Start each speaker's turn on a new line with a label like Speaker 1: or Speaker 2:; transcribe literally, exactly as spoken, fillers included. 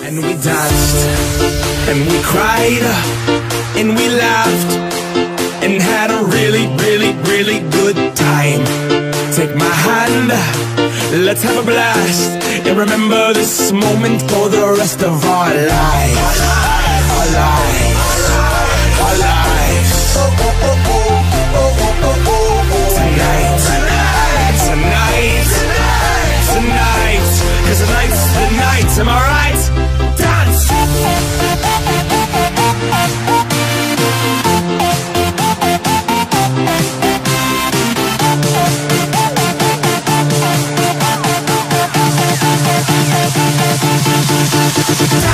Speaker 1: And we danced, and we cried, and we laughed, and had a really, really, really good time. Take my hand, let's have a blast, and remember this moment for the rest of our lives. Our lives, our lives. Tonight, tonight, tonight, tonight, 'cause tonight's the night, am I right? Dance! Dance!